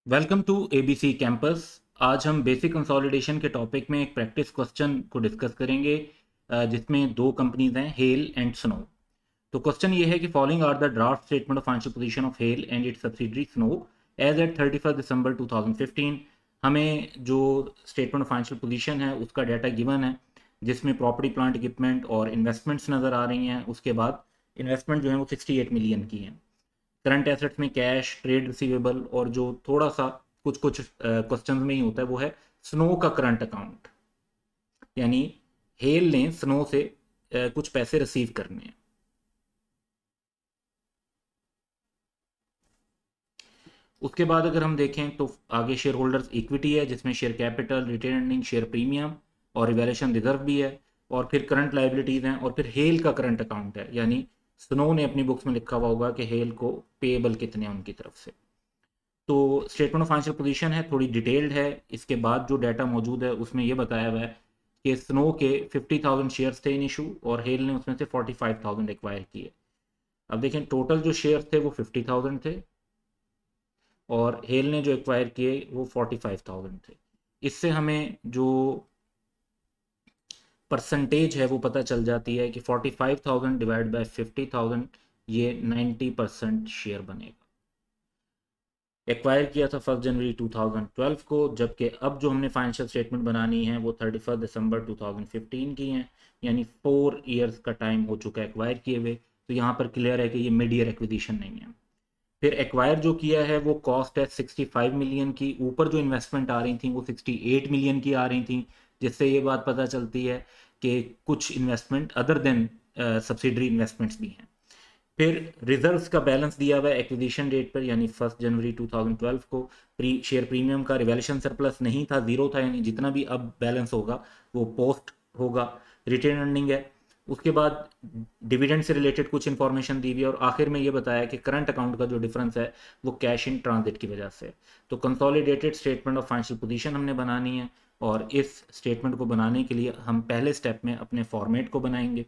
Welcome to ABC campus. आज हम basic consolidation के टॉपिक में एक प्रैक्टिस क्वेश्चन को डिस्कस करेंगे जिसमें दो कंपनीज हैं, हेल एंड स्नो। तो क्वेश्चन ये है कि following are the draft statement of financial position of Hale and its subsidiary Snow as at 31 December 2015। हमें जो स्टेटमेंट ऑफ फाइनेंशियल पोजीशन है उसका डाटा गिवन है, जिसमें प्रॉपर्टी प्लांट इक्विपमेंट और इन्वेस्टमेंट्स नज़र आ रही हैं। उसके बाद इन्वेस्टमेंट जो है वो 68 मिलियन की हैं। करंट एसेट्स में कैश, ट्रेड रिसीवेबल और जो थोड़ा सा कुछ कुछ क्वेश्चन में ही होता है वो है स्नो का करंट अकाउंट, यानी हेल ने स्नो से कुछ पैसे रिसीव करने हैं। उसके बाद अगर हम देखें तो आगे शेयर होल्डर्स इक्विटी है, जिसमें share capital, retained earning, share premium और रिवैल्यूएशन रिजर्व भी है। और फिर करंट लाइबिलिटीज हैं और फिर हेल का करंट अकाउंट है, यानी स्नो ने अपनी बुक्स में लिखा हुआ होगा कि हेल को पेएबल कितने हैं उनकी तरफ से। तो स्टेटमेंट ऑफ फाइनेंशियल पोजीशन है, थोड़ी डिटेल्ड है। इसके बाद जो डाटा मौजूद है उसमें ये बताया हुआ है कि स्नो के 50,000 शेयर्स थे इन इशू और हेल ने उसमें से 45,000 एक्वायर किए। अब देखें, टोटल जो शेयर्स थे वो 50,000 थे और हेल ने जो एक्वायर किए वो 45,000 थे। इससे हमें जो परसेंटेज है वो पता चल जाती है कि 45,000 डिवाइड बाय 50,000 ये 90% शेयर बनेगा। एक्वायर किया था 1 जनवरी 2012 को, जबकि अब जो हमने फाइनेंशियल स्टेटमेंट बनानी है वो 31 दिसंबर 2015 की हैं, यानी 4 ईयर्स का टाइम हो चुका है एक्वायर किए हुए। तो यहाँ पर क्लियर है कि ये मिड ईयर एक्विजिशन नहीं है। फिर एक्वायर जो किया है वो कॉस्ट है 65 मिलियन की, ऊपर जो इन्वेस्टमेंट आ रही थी वो 68 मिलियन की आ रही थी, जिससे ये बात पता चलती है कि कुछ investment other than subsidiary investments भी हैं। फिर रिजर्व्स का बैलेंस दिया हुआ है एक्विजिशन डेट पर, यानी 1 जनवरी 2012 को। शेयर प्रीमियम का रिवैल्यूएशन सरप्लस नहीं था, जीरो था, यानी जितना भी अब बैलेंस होगा वो पोस्ट होगा। रिटेन अर्निंग है। उसके बाद डिविडेंड से रिलेटेड कुछ इंफॉर्मेशन दी हुई है और आखिर में ये बताया कि करंट अकाउंट का जो डिफरेंस है वो कैश इन ट्रांजिट की वजह से। तो consolidated statement of financial position हमने बनानी है और इस स्टेटमेंट को बनाने के लिए हम पहले स्टेप में अपने फॉर्मेट को बनाएंगे।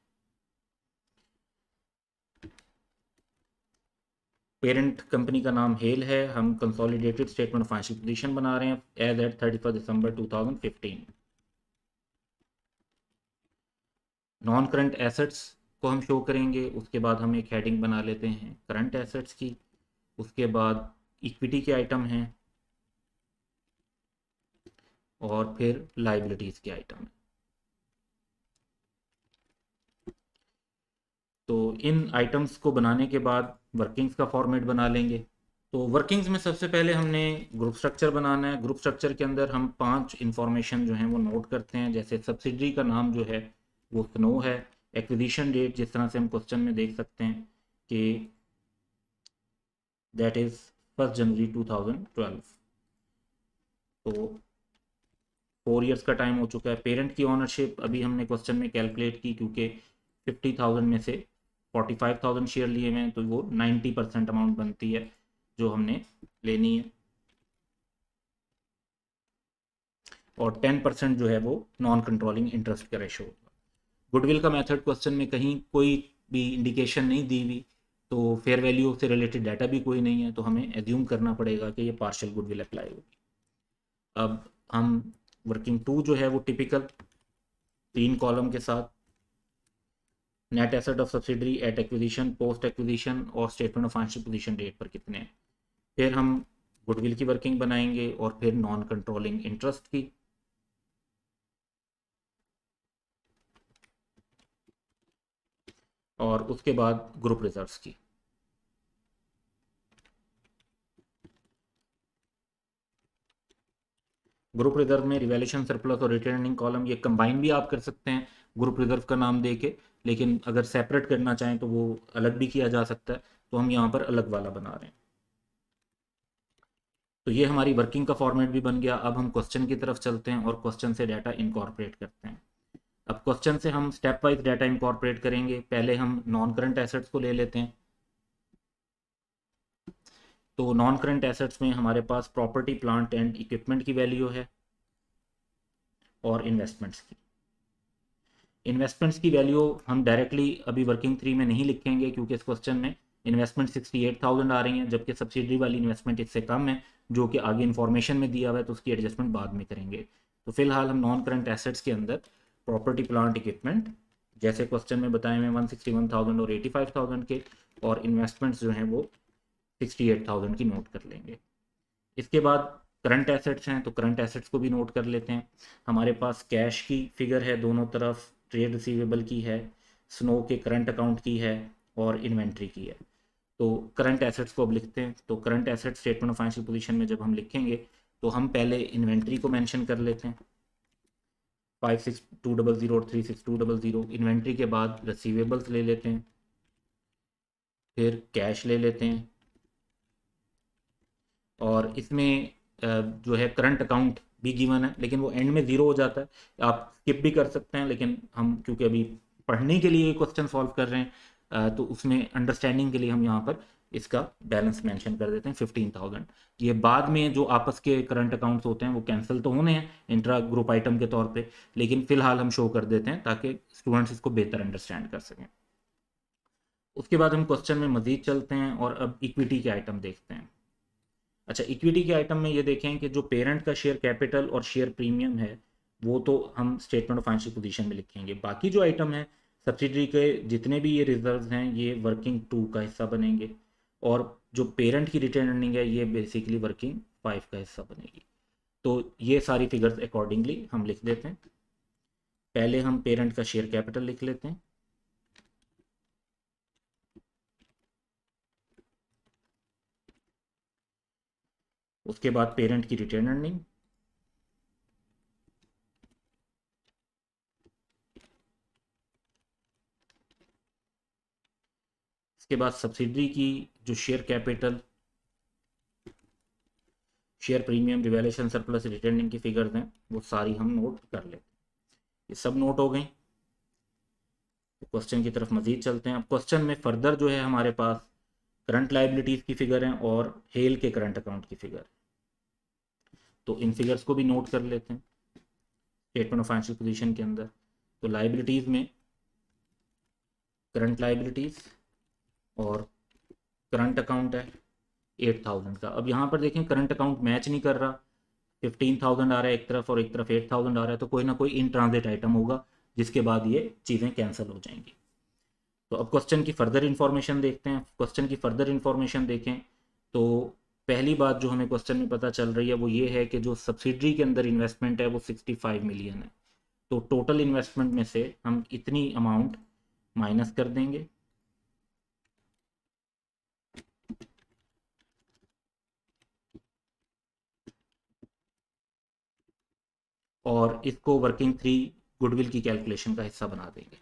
पेरेंट कंपनी का नाम हेल है। हम consolidated statement of financial position बना रहे हैं as at 31 December 2015। Non current assets को हम शो करेंगे। उसके बाद हम एक हेडिंग बना लेते हैं करंट एसेट्स की। उसके बाद इक्विटी के आइटम हैं और फिर लाइबिलिटीज़ के आइटम हैं। तो इन आइटम्स को बनाने के बाद वर्किंग्स का फॉर्मेट बना लेंगे। तो वर्किंग्स में सबसे पहले हमने ग्रुप स्ट्रक्चर बनाना है। ग्रुप स्ट्रक्चर के अंदर हम 5 इंफॉर्मेशन जो हैं वो नोट करते हैं, जैसे सब्सिडरी का नाम जो है वो स्नो है। एक्विजिशन डेट जिस तरह से हम क्वेश्चन में देख सकते हैं कि दैट इज़ 1 जनवरी 2012। तो 4 ईयर्स का टाइम हो चुका है। पेरेंट की ऑनरशिप अभी हमने क्वेश्चन में कैलकुलेट की, क्योंकि 50,000 में से 45,000 शेयर लिए हुए हैं तो वो 90% अमाउंट बनती है जो हमने लेनी है, और 10% जो है वो नॉन कंट्रोलिंग इंटरेस्ट का रेशो होगा। गुडविल का मेथड क्वेश्चन में कहीं कोई भी इंडिकेशन नहीं दी हुई, तो फेयर वैल्यू से रिलेटेड डाटा भी कोई नहीं है, तो हमें एज्यूम करना पड़ेगा कि ये पार्शियल गुडविल अप्लाई होगी। अब हम वर्किंग 2 जो है वो टिपिकल 3 कॉलम के साथ net asset of subsidiary at acquisition, post acquisition और statement of financial position date पर कितने हैं। फिर हम गुडविल की वर्किंग बनाएंगे और फिर नॉन कंट्रोलिंग इंटरेस्ट की। और उसके बाद ग्रुप रिजर्व्स की। ग्रुप रिजर्व में रिवैल्यूएशन सरप्लस और रिटर्निंग कॉलम ये कंबाइन भी आप कर सकते हैं ग्रुप रिजर्व का नाम दे के, लेकिन अगर सेपरेट करना चाहें तो वो अलग भी किया जा सकता है, तो हम यहाँ पर अलग वाला बना रहे हैं। तो ये हमारी वर्किंग का फॉर्मेट भी बन गया। अब हम क्वेश्चन की तरफ चलते हैं और क्वेश्चन से डाटा इनकॉर्पोरेट करते हैं। अब क्वेश्चन से हम स्टेप वाइज डाटा इनकॉर्पोरेट करेंगे। पहले हम नॉन करंट एसेट्स को ले लेते हैं। तो नॉन करंट एसेट्स में हमारे पास प्रॉपर्टी प्लांट एंड इक्विपमेंट की वैल्यू है और इन्वेस्टमेंट्स की। इन्वेस्टमेंट्स की वैल्यू हम डायरेक्टली अभी वर्किंग 3 में नहीं लिखेंगे, क्योंकि इस क्वेश्चन में इन्वेस्टमेंट 68,000 आ रही हैं, जबकि सब्सिडरी वाली इन्वेस्टमेंट इससे कम है, जो कि आगे इन्फॉर्मेशन में दिया हुआ है, तो उसकी एडजस्टमेंट बाद में करेंगे। तो फिलहाल हम नॉन करंट एसेट्स के अंदर प्रॉपर्टी प्लांट इक्विपमेंट, जैसे क्वेश्चन में बताए हुए 161,000 और 85,000 के, और इन्वेस्टमेंट्स जो हैं वो 68,000 की नोट कर लेंगे। इसके बाद करंट एसेट्स हैं, तो करंट एसेट्स को भी नोट कर लेते हैं। हमारे पास कैश की फिगर है दोनों तरफ, ट्रेड रिसीवेबल की है, स्नो के करंट अकाउंट की है, और इन्वेंट्री की है। तो करंट एसेट्स को अब लिखते हैं। तो current asset statement of financial position में जब हम लिखेंगे तो हम पहले इन्वेंट्री को मेंशन कर लेते हैं, 56200 और 36200। इन्वेंट्री के बाद रिसीवेबल्स ले लेते हैं, फिर कैश ले लेते हैं, और इसमें जो है करंट अकाउंट भी गिवन है, लेकिन वो एंड में ज़ीरो हो जाता है। आप स्किप भी कर सकते हैं, लेकिन हम क्योंकि अभी पढ़ने के लिए ये क्वेश्चन सॉल्व कर रहे हैं, तो उसमें अंडरस्टैंडिंग के लिए हम यहाँ पर इसका बैलेंस मेंशन कर देते हैं 15,000। ये बाद में जो आपस के करंट अकाउंट्स होते हैं वो कैंसिल तो होने हैं इंट्रा ग्रुप आइटम के तौर पे, लेकिन फिलहाल हम शो कर देते हैं ताकि स्टूडेंट्स इसको बेहतर अंडरस्टैंड कर सकें। उसके बाद हम क्वेश्चन में मजीद चलते हैं और अब इक्विटी के आइटम देखते हैं। अच्छा, इक्विटी के आइटम में ये देखें कि जो पेरेंट का शेयर कैपिटल और शेयर प्रीमियम है वो तो हम स्टेटमेंट ऑफ फाइनेंशियल पोजीशन में लिखेंगे। बाकी जो आइटम है सब्सिडरी के जितने भी ये रिजर्व्स हैं ये वर्किंग 2 का हिस्सा बनेंगे, और जो पेरेंट की रिटेन अर्निंग है ये बेसिकली वर्किंग 5 का हिस्सा बनेगी। तो ये सारी फिगर्स अकॉर्डिंगली हम लिख देते हैं। पहले हम पेरेंट का शेयर कैपिटल लिख लेते हैं, उसके बाद पेरेंट की रिटेन अर्निंग, उसके बाद सब्सिडरी की जो share capital, share premium, revaluation surplus, returning की फिगर्स हैं वो सारी हम नोट कर लेते हैं। ये सब नोट हो गई। तो क्वेश्चन की तरफ मजीद चलते हैं। अब क्वेश्चन में फर्दर जो है हमारे पास करंट लायबिलिटीज़ की फिगर हैं और हेल के करंट अकाउंट की फिगर, तो इन फिगर्स को भी नोट कर लेते हैं स्टेटमेंट ऑफ फाइनेंशियल पोजीशन के अंदर। तो लायबिलिटीज़ में करंट लायबिलिटीज़ और करंट अकाउंट है 8,000 का। अब यहाँ पर देखें करंट अकाउंट मैच नहीं कर रहा, 15,000 आ रहा है एक तरफ और एक तरफ 8,000 आ रहा है, तो कोई ना कोई इन ट्रांजिट आइटम होगा जिसके बाद ये चीज़ें कैंसिल हो जाएंगी। तो अब क्वेश्चन की फर्दर इन्फॉर्मेशन देखते हैं। क्वेश्चन की फर्दर इन्फॉर्मेशन देखें तो पहली बात जो हमें क्वेश्चन में पता चल रही है वो ये है कि जो सब्सिडरी के अंदर इन्वेस्टमेंट है वो 65 मिलियन है। तो टोटल इन्वेस्टमेंट में से हम इतनी अमाउंट माइनस कर देंगे, और इसको वर्किंग 3 गुडविल की कैलकुलेशन का हिस्सा बना देंगे।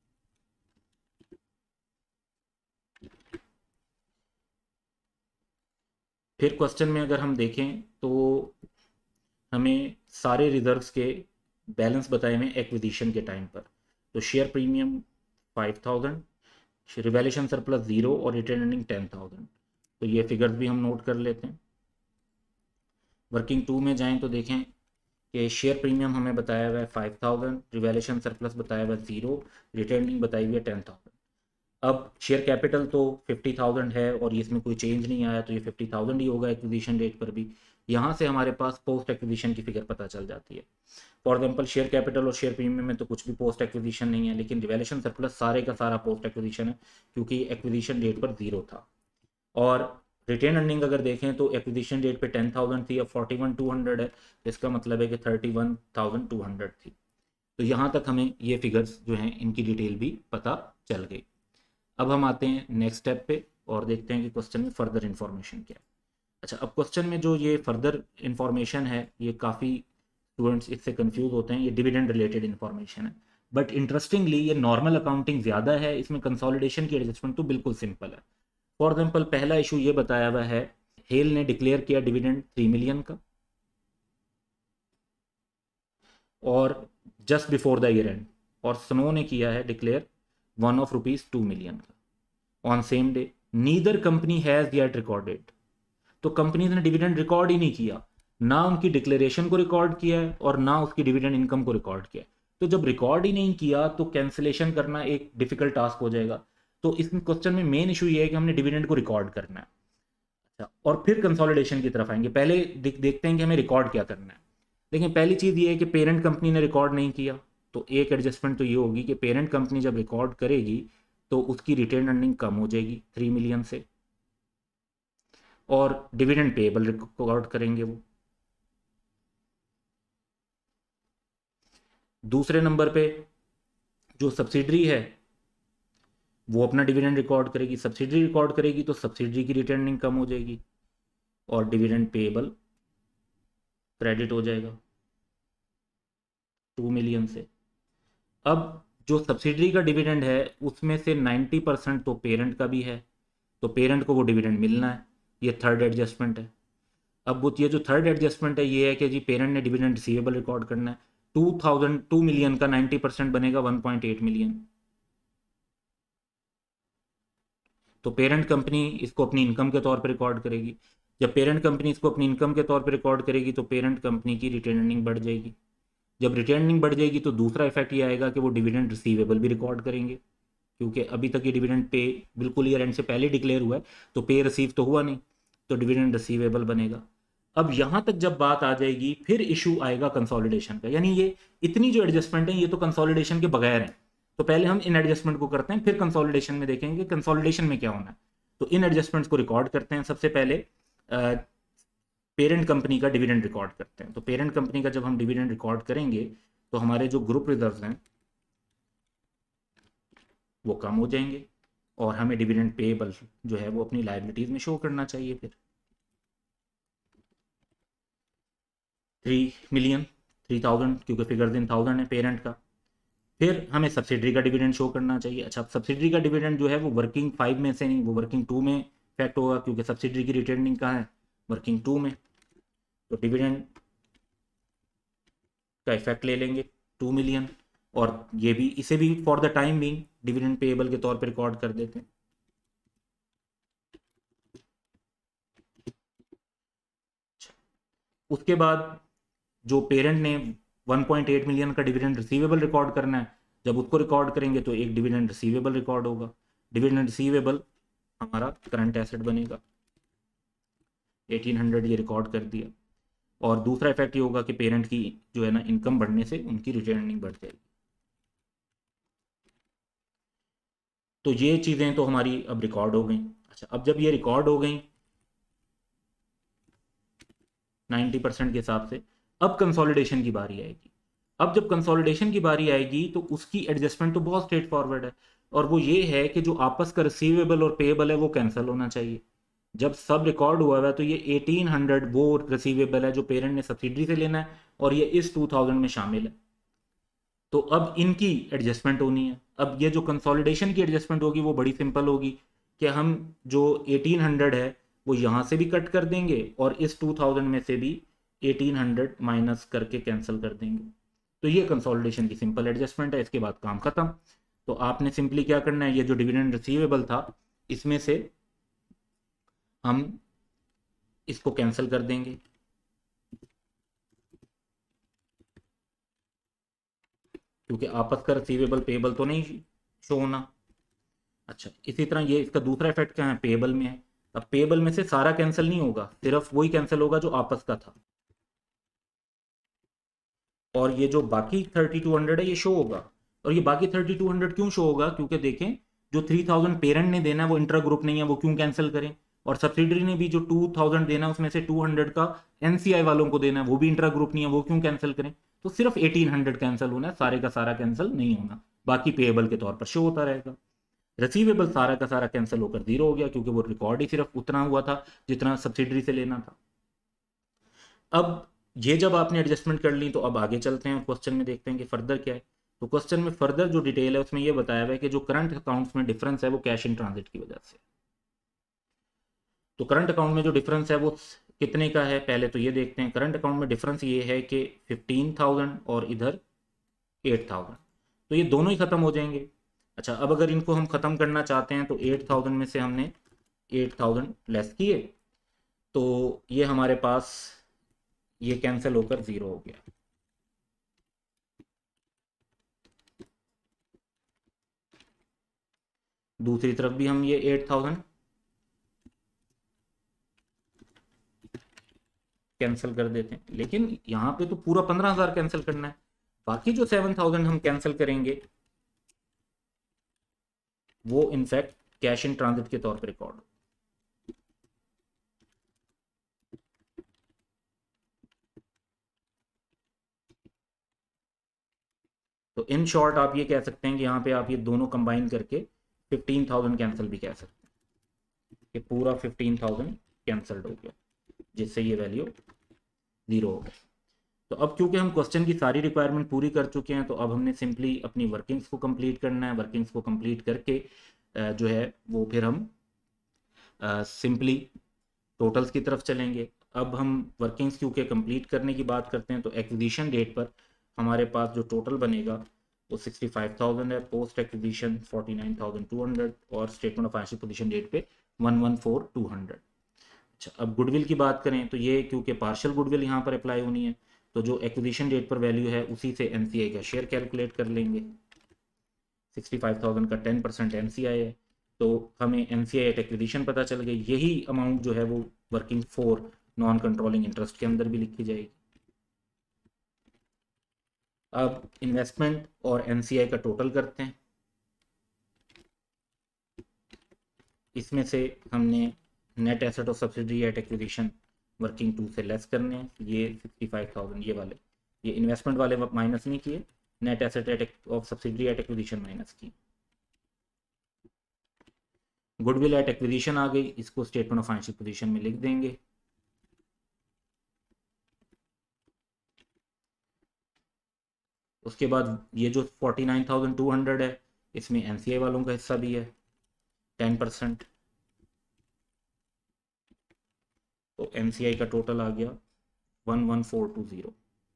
फिर क्वेश्चन में अगर हम देखें तो हमें सारे रिजर्व्स के बैलेंस बताए हुए एक्विजिशन के टाइम पर। तो शेयर प्रीमियम 5,000, रिवैल्यूएशन सरप्लस 0 और रिटेन अर्निंग 10,000। तो ये फिगर्स भी हम नोट कर लेते हैं। वर्किंग 2 में जाएं तो देखें कि शेयर प्रीमियम हमें बताया हुआ है 5,000, रिवैल्यूएशन सरप्लस बताया हुआ है 0, रिटेन अर्निंग बताई हुई है 10,000। अब शेयर कैपिटल तो 50,000 है और इसमें कोई चेंज नहीं आया, तो ये 50,000 ही होगा एक्विजिशन डेट पर भी। यहाँ से हमारे पास पोस्ट एक्विजिशन की फिगर पता चल जाती है। फॉर एग्जांपल शेयर कैपिटल और शेयर प्रीमियम में तो कुछ भी पोस्ट एक्विजिशन नहीं है, लेकिन रिवैल्यूएशन सरप्लस सारे का सारा पोस्ट एक्विजिशन है क्योंकि एक्विजिशन डेट पर 0 था। और रिटेन अर्निंग अगर देखें तो एक्विजिशन डेट पे 10,000 थी, अब 41,200 है, तो इसका मतलब है कि 31,200 थी। तो यहाँ तक हमें ये फिगर्स जो हैं इनकी डिटेल भी पता चल गई। अब हम आते हैं नेक्स्ट स्टेप पे और देखते हैं कि क्वेश्चन में फर्दर इन्फॉर्मेशन क्या है। अच्छा, अब क्वेश्चन में जो ये फर्दर इन्फॉर्मेशन है ये काफ़ी स्टूडेंट्स इससे कंफ्यूज होते हैं, ये डिविडेंड रिलेटेड इन्फॉर्मेशन है, बट इंटरेस्टिंगली ये नॉर्मल अकाउंटिंग ज़्यादा है, इसमें कंसोलिडेशन की एडजस्टमेंट तो बिल्कुल सिंपल है। फॉर एग्जाम्पल पहला इशू ये बताया हुआ है, हेल ने डिक्लेयर किया डिविडेंड 3 मिलियन का और just before the year end, और स्नो ने किया है डिक्लेयर वन ऑफ ₹2 मिलियन का on same day. Neither company has yet recorded, तो कंपनी ने डिविडेंड रिकॉर्ड ही नहीं किया, ना उनकी डिक्लेरेशन को रिकॉर्ड किया है और ना उसकी डिविडेंड इनकम को रिकॉर्ड किया है। तो जब रिकॉर्ड ही नहीं किया तो कैंसिलेशन करना एक डिफिकल्ट टास्क हो जाएगा। तो इस क्वेश्चन में मेन इशू ये है कि हमने डिविडेंड को रिकॉर्ड करना है। अच्छा, और फिर कंसोलिडेशन की तरफ आएंगे। पहले देखते हैं कि हमें रिकॉर्ड क्या करना है। देखिए, पहली चीज़ ये है कि पेरेंट कंपनी ने रिकॉर्ड नहीं किया, तो एक एडजस्टमेंट तो ये होगी कि पेरेंट कंपनी जब रिकॉर्ड करेगी तो उसकी रिटेन अर्निंग कम हो जाएगी 3 मिलियन से, और डिविडेंड पेएबल रिकॉर्ड करेंगे वो। दूसरे नंबर पे जो सब्सिडरी है वो अपना डिविडेंड रिकॉर्ड करेगी, सब्सिडरी रिकॉर्ड करेगी तो सब्सिडरी की रिटेन अर्निंग कम हो जाएगी और डिविडेंड पेएबल क्रेडिट हो जाएगा 2 मिलियन से। अब जो सब्सिडरी का डिविडेंड है उसमें से 90% तो पेरेंट का भी है, तो पेरेंट को वो डिविडेंड मिलना है। ये थर्ड एडजस्टमेंट है। अब वो ये जो थर्ड एडजस्टमेंट है ये है कि जी पेरेंट ने डिविडेंड रिसीवेबल रिकॉर्ड करना है। 2 मिलियन का 90% बनेगा 1.8 मिलियन। तो पेरेंट कंपनी इसको अपनी इनकम के तौर पर रिकॉर्ड करेगी। जब पेरेंट कंपनी इसको अपनी इनकम के तौर पर रिकॉर्ड करेगी तो पेरेंट कंपनी की रिटेन अर्निंग बढ़ जाएगी। जब रिटेन अर्निंग बढ़ जाएगी तो दूसरा इफेक्ट ये आएगा कि वो डिविडेंड रिसीवेबल भी रिकॉर्ड करेंगे, क्योंकि अभी तक ये डिविडेंड पे बिल्कुल ईयर एंड से पहले डिक्लेयर हुआ है, तो पे रिसीव तो हुआ नहीं, तो डिविडेंड रिसीवेबल बनेगा। अब यहाँ तक जब बात आ जाएगी फिर इशू आएगा कंसोलिडेशन का, यानी ये इतनी जो एडजस्टमेंट है ये तो कंसोलिडेशन के बगैर है। तो पहले हम इन एडजस्टमेंट को करते हैं, फिर कंसोलिडेशन में देखेंगे कंसोलिडेशन में क्या होना है। तो इन एडजस्टमेंट्स को रिकॉर्ड करते हैं। सबसे पहले पेरेंट कंपनी का डिविडेंड रिकॉर्ड करते हैं। तो पेरेंट कंपनी का जब हम डिविडेंड रिकॉर्ड करेंगे तो हमारे जो ग्रुप रिजर्व्स हैं वो कम हो जाएंगे और हमें डिविडेंड पेएबल जो है वो अपनी लायबिलिटीज में शो करना चाहिए। फिर 3 मिलियन 3000, क्योंकि फिगर दिन 1000 है पेरेंट का। फिर हमें सब्सिडरी का डिविडेंड शो करना चाहिए। अच्छा, सब्सिडरी का डिविडेंड जो है वो वर्किंग 5 में से नहीं, वो वर्किंग 2 में इफेक्ट होगा, क्योंकि सब्सिडरी की रिटर्निंग कहाँ है, वर्किंग 2 में। तो डिविडेंड का इफेक्ट ले लेंगे 2 मिलियन, और ये भी इसे भी for the time being dividend payable के तौर पर रिकॉर्ड कर देते हैं। उसके बाद जो पेरेंट ने 1.8 मिलियन का डिविडेंड रिसीवेबल रिकॉर्ड करना है, जब उसको रिकॉर्ड करेंगे तो एक डिविडेंड रिसीवेबल रिकॉर्ड होगा। डिविडेंड रिसीवेबल हमारा करंट एसेट बनेगा, 1800 ये रिकॉर्ड कर दिया। और दूसरा इफेक्ट ये होगा कि पेरेंट की जो है ना इनकम बढ़ने से उनकी रिटर्निंग बढ़ जाएगी। तो ये चीज़ें तो हमारी अब रिकॉर्ड हो गई। अच्छा, अब जब ये रिकॉर्ड हो गई 90% के हिसाब से, अब कंसोलिडेशन की बारी आएगी। अब जब कंसोलिडेशन की बारी आएगी तो उसकी एडजस्टमेंट तो बहुत स्ट्रेट फॉरवर्ड है, और वो ये है कि जो आपस का रिसीवेबल और पेएबल है वो कैंसिल होना चाहिए। जब सब रिकॉर्ड हुआ हुआ है तो ये 1800 वो रिसीवेबल है जो पेरेंट ने सब्सिडरी से लेना है, और ये इस 2000 में शामिल है। तो अब इनकी एडजस्टमेंट होनी है। अब ये जो कंसोलिडेशन की एडजस्टमेंट होगी वो बड़ी सिंपल होगी कि हम जो 1800 है वो यहाँ से भी कट कर देंगे और इस 2000 में से भी 1800 माइनस करके कैंसिल कर देंगे। तो ये कंसोलिडेशन की सिंपल एडजस्टमेंट है। इसके बाद काम खत्म। तो आपने सिंपली क्या करना है, ये जो डिविडेंड रिसीवेबल था इसमें से हम इसको कैंसिल कर देंगे, क्योंकि आपस का रिसीवेबल पेएबल तो नहीं शो होना। अच्छा, इसी तरह ये इसका दूसरा इफेक्ट क्या है, पेएबल में है। अब पेएबल में से सारा कैंसिल नहीं होगा, सिर्फ वही कैंसिल होगा जो आपस का था, और ये जो बाकी 3200 है ये शो होगा। और ये बाकी 3200 क्यों शो होगा, क्योंकि देखें जो 3000 पेरेंट ने देना है वो इंट्रा ग्रुप नहीं है, वो क्यों कैंसिल करें। और सब्सिडरी ने भी जो 2000 देना है उसमें से 200 का एनसीआई वालों को देना है, वो भी इंट्रा ग्रुप नहीं है, वो क्यों कैंसिल करें। तो सिर्फ 1800 कैंसिल होना है, सारे का सारा कैंसिल नहीं होना, बाकी पेएबल के तौर पर शो होता रहेगा। रिसीवेबल सारा का सारा कैंसिल होकर जीरो हो गया, क्योंकि वो रिकॉर्ड ही सिर्फ उतना हुआ था जितना सब्सिडरी से लेना था। अब ये जब आपने एडजस्टमेंट कर ली तो अब आगे चलते हैं, क्वेश्चन में देखते हैं कि फर्दर क्या है। तो क्वेश्चन में फर्दर जो डिटेल है उसमें ये बताया हुआ है कि जो करंट अकाउंट्स में डिफरेंस है वो कैश इन ट्रांजिट की वजह से। तो करंट अकाउंट में जो डिफरेंस है वो कितने का है, पहले तो ये देखते हैं। करंट अकाउंट में डिफरेंस ये है कि 15,000 और इधर 8,000, तो ये दोनों ही खत्म हो जाएंगे। अच्छा, अब अगर इनको हम खत्म करना चाहते हैं तो 8,000 में से हमने 8,000 लेस किए तो ये हमारे पास ये कैंसिल होकर जीरो हो गया। दूसरी तरफ भी हम ये 8,000 कैंसिल कर देते हैं, लेकिन यहाँ पे तो पूरा 15,000 कैंसिल करना है, बाकी जो 7,000 हम कैंसिल करेंगे वो इनफैक्ट कैश इन ट्रांजिट के तौर पर रिकॉर्ड। तो इन शॉर्ट आप ये कह सकते हैं कि यहाँ पे आप ये दोनों कंबाइन करके 15,000 कैंसिल भी कह सकते हैं कि पूरा 15,000 कैंसल्ड हो गया, जिससे ये वैल्यू 0 हो गया। तो अब क्योंकि हम क्वेश्चन की सारी रिक्वायरमेंट पूरी कर चुके हैं, तो अब हमने सिंपली अपनी वर्किंग्स को कंप्लीट करना है। वर्किंग्स को कंप्लीट करके जो है वो फिर हम सिंपली टोटल्स की तरफ चलेंगे। अब हम वर्किंग्स क्योंकि कंप्लीट करने की बात करते हैं, तो एक्विजिशन डेट पर हमारे पास जो टोटल बनेगा वो 65,000 है, पोस्ट एक्विजिशन 49,200 और statement of financial position date पे 114,200। अच्छा, अब गुडविल की बात करें तो ये क्योंकि पार्शियल गुडविल यहाँ पर अप्लाई होनी है, तो जो एक्विजिशन डेट पर वैल्यू है उसी से एनसीआई का शेयर कैलकुलेट कर लेंगे। 65,000 का 10% एनसीआई है, तो हमें एनसीआई एट एक्विजिशन पता चल गई। यही अमाउंट जो है वो working for non controlling interest के अंदर भी लिखी जाएगी। अब इन्वेस्टमेंट और एनसीआई का टोटल करते हैं। इसमें से हमने net asset of subsidy at acquisition working 2 से लेस करने हैं। ये 65,000 ये वाले, ये इन्वेस्टमेंट वाले माइनस नहीं किए, net asset at of subsidy at acquisition minus की। गुडविल एट एक्विजिशन आ गई, इसको स्टेटमेंट ऑफ फाइनेंशियल पोजीशन में लिख देंगे। उसके बाद ये जो 49,200 है, इसमें एनसीआई वालों का हिस्सा भी है 10%, तो एनसीआई का टोटल आ गया 11420।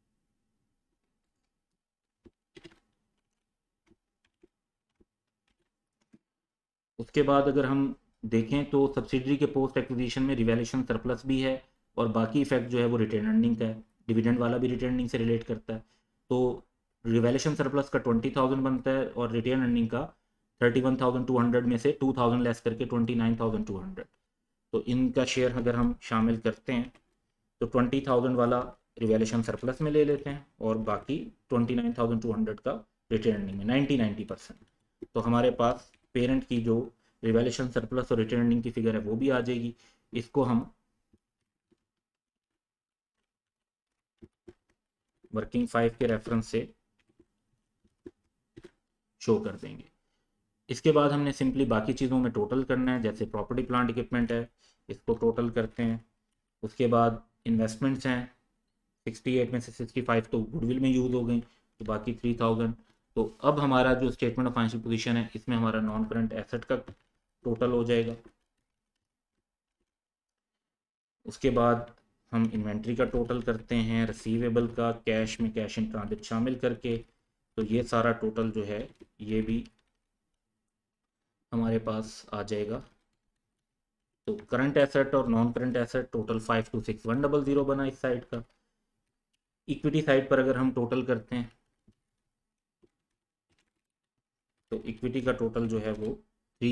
उसके बाद अगर हम देखें तो सब्सिडरी के पोस्ट एक्विजिशन में रिवैल्यूएशन सरप्लस भी है, और बाकी इफेक्ट जो है वो रिटेन अर्निंग का है, डिविडेंड वाला भी रिटेन अर्निंग से रिलेट करता है। तो रिवैल्यूएशन सरप्लस का 20,000 बनता है और रिटेन अर्निंग का 31,200 में से 2,000 लेस करके 29,200। तो इनका शेयर अगर हम शामिल करते हैं तो 20,000 वाला रिवैल्यूएशन सरप्लस में ले लेते हैं और बाकी 29,200 का रिटेन अर्निंग में 90%। तो हमारे पास पेरेंट की जो रिवैल्यूएशन सरप्लस और रिटेन अर्निंग की फिगर है वो भी आ जाएगी। इसको हम वर्किंग 5 के रेफरेंस से शो कर देंगे। इसके बाद हमने सिंपली बाकी चीज़ों में टोटल करना है, जैसे प्रॉपर्टी प्लांट इक्विपमेंट है, इसको टोटल करते हैं। उसके बाद इन्वेस्टमेंट्स हैं, 68 में से 65 तो गुडविल में यूज़ हो गई, तो बाकी 3,000। तो अब हमारा जो स्टेटमेंट ऑफ फाइनेंशियल पोजीशन है, इसमें हमारा नॉन करंट एसेट का टोटल हो जाएगा। उसके बाद हम इन्वेंट्री का टोटल करते हैं, रिसीवेबल का, कैश में कैश इन ट्रांजिट शामिल करके। तो ये सारा टोटल जो है ये भी हमारे पास आ जाएगा। तो करंट एसेट और नॉन करंट एसेट टोटल 526,100 बना इस साइड का। इक्विटी साइड पर अगर हम टोटल करते हैं तो इक्विटी का टोटल जो है वो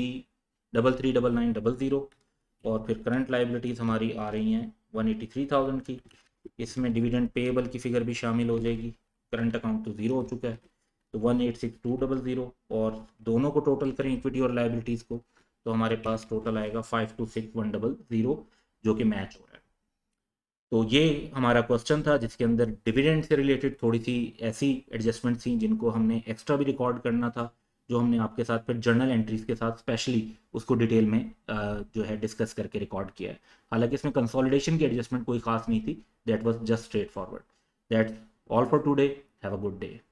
333,900, और फिर करंट लाइबिलिटीज़ हमारी आ रही हैं 183,000 की। इसमें डिविडेंड पेएबल की फिगर भी शामिल हो जाएगी, करंट अकाउंट तो 0 हो चुका है, तो 186,200, और दोनों को टोटल करें इक्विटी और लाइबिलिटीज़ को तो हमारे पास टोटल आएगा 526,100 जो कि मैच हो रहा है। तो ये हमारा क्वेश्चन था जिसके अंदर डिविडेंड से रिलेटेड थोड़ी सी ऐसी एडजस्टमेंट थी जिनको हमने एक्स्ट्रा भी रिकॉर्ड करना था, जो हमने आपके साथ फिर जर्नल एंट्रीज के साथ स्पेशली उसको डिटेल में जो है डिस्कस करके रिकॉर्ड किया है। हालांकि इसमें कंसोलिडेशन की एडजस्टमेंट कोई खास नहीं थी, that was just straight forward. That's all for today, have a good day.